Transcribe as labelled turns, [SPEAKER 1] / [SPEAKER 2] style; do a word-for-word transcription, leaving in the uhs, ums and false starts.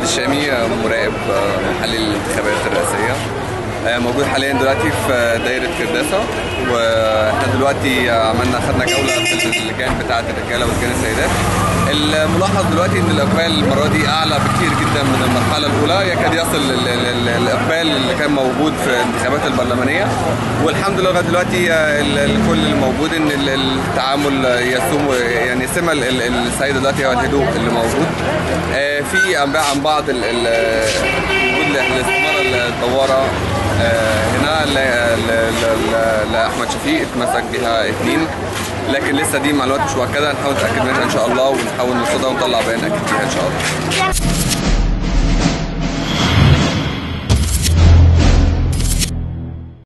[SPEAKER 1] الشامي، مراقب محلي للانتخابات الرئاسية. موجود حاليا دلوقتي في دايرة كرداسة، واحنا دلوقتي عملنا خدنا جولة في اللجان بتاعة الرجالة ولجان السيدات. الملاحظ دلوقتي ان الاقبال المرة دي اعلى بكتير جدا من المرحلة الاولى، يكاد يصل الاقبال اللي كان موجود في الانتخابات البرلمانية. والحمد لله لغاية دلوقتي الكل الموجود ان التعامل يسوم، يعني سمة السيدة دلوقتي هو الهدوء اللي موجود. في انباء عن بعض وجود الاستمارة الدوارة هنا لأحمد شفيق اتمسك بها اثنين، لكن لسه دي معلومات مش مؤكدة، هنحاول نتأكد منها إن شاء الله ونحاول نرصدها ونطلع بيان أكيد فيها إن شاء الله.